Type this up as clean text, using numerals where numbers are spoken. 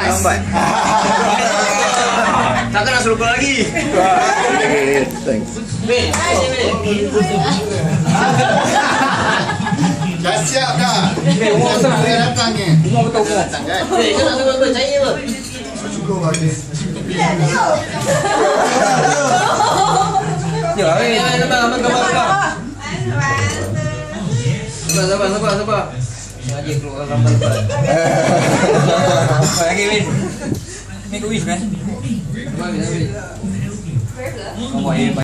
Lambat. Takkan nak suruh kau lagi. Thanks. Win. Dah siap dah. Saya datang ni. Kau nak suruh kau cari apa? Cukup bagi. Ya, sabar. Sengaja keluar gambar lepas. Lagi Win. Make a wish, man. Come on,